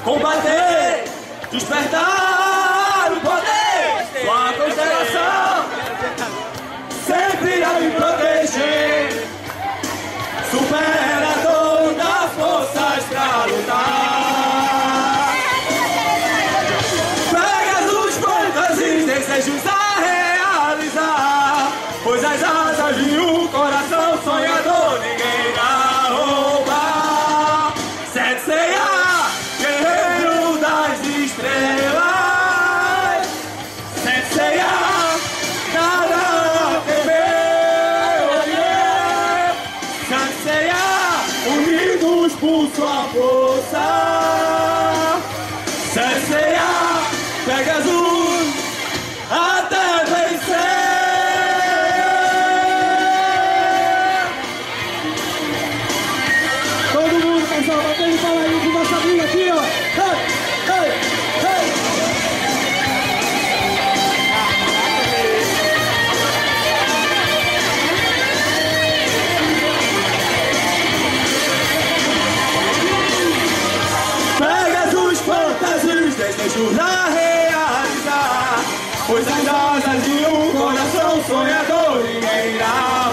combater, despertar o poder, sua constelação sempre a me proteger. Supera todas as forças pra lutar. Pegasus, fantasias, desejos a realizar, pois as asas de um coração sonhador ninguém irá roubar. Sete Seiya, guerreiro das estrelas. Sete Seiya, nada a temer. Sete Seiya, unidos por sua força. Sete Seiya, Pegasus, até vencer. Todo mundo, pessoal, batendo fala aí com nossa amiga aqui, ó. Hey, hey, hey. Pegasus, fantasias, desejos a realizar, pois as asas de um coração sonhador ninguém irá